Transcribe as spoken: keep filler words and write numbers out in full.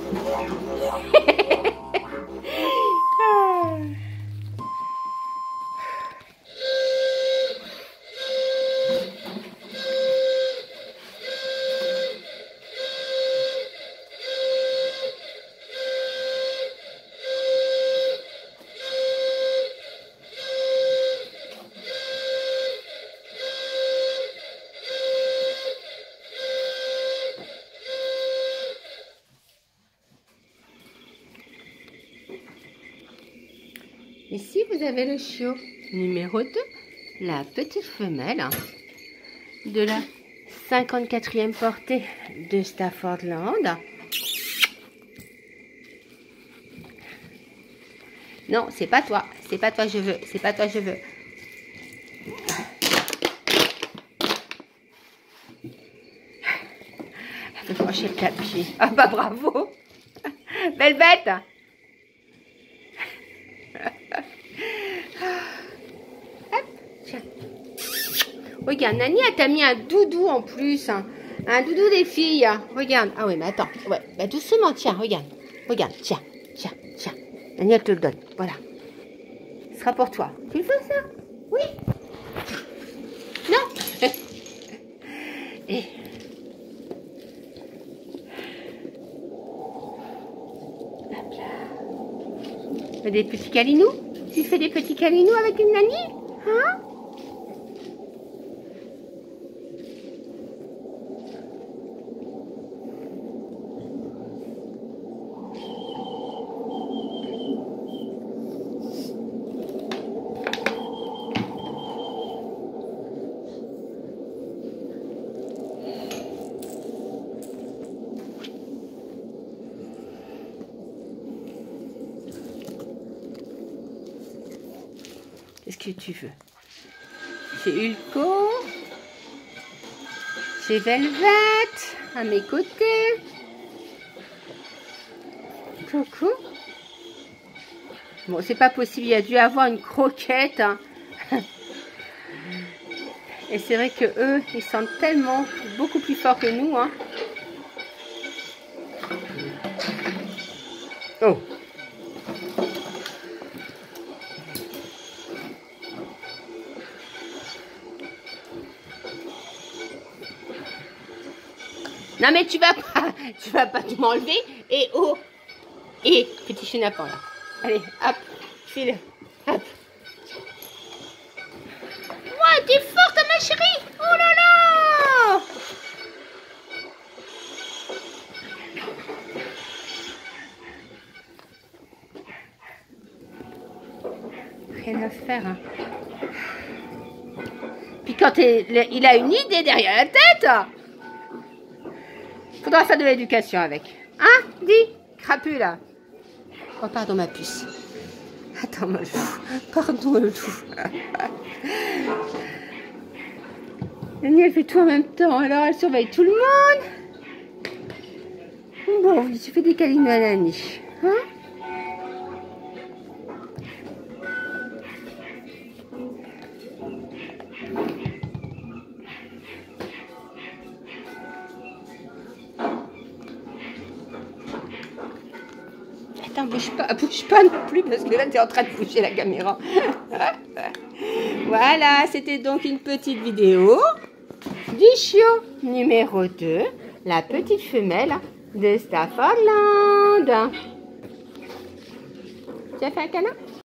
Ici, vous avez le chiot numéro deux, la petite femelle de la cinquante-quatrième portée de Staffordland. Non, c'est pas toi, c'est pas toi je veux, c'est pas toi je veux. Elle veut franchir le tapis. Ah bah bravo. Belle bête. Regarde, Nani, elle t'a mis un doudou en plus. Hein. Un doudou des filles. Regarde. Ah oui, mais attends. Ouais, bah doucement, tiens, regarde. Regarde, tiens, tiens, tiens. Nani, elle te le donne. Voilà. Ce sera pour toi. Tu le veux, ça? Oui. Non. Et... Hop là. Fais des petits câlinous? Tu fais des petits câlinous avec une Nani? Hein? Qu'est-ce que tu veux? J'ai Ulco, j'ai Velvet à mes côtés. Coucou. Bon, c'est pas possible, il y a dû avoir une croquette. Hein. Et c'est vrai que eux, ils sentent tellement beaucoup plus fort que nous. Hein. Oh. Non mais tu vas pas, tu vas pas m'enlever. Et oh, et petit chenapan là. Allez, hop, file, hop. Ouais, t'es forte ma chérie. Oh là là. Rien à faire. Hein. Puis quand il a une idée derrière la tête. Faudra faire de l'éducation avec. Hein? Dis, crapu là. Oh, pardon ma puce. Attends, mon loup. Pardon, le loup. Nani, elle fait tout en même temps. Alors, elle surveille tout le monde. Bon, oui, tu fais des câlins à Nani. Hein? Attends, bouge pas, bouge pas non plus parce que là tu es en train de bouger la caméra. Voilà, c'était donc une petite vidéo du chiot numéro deux, la petite femelle de Staffordland. Tu as fait un câlin?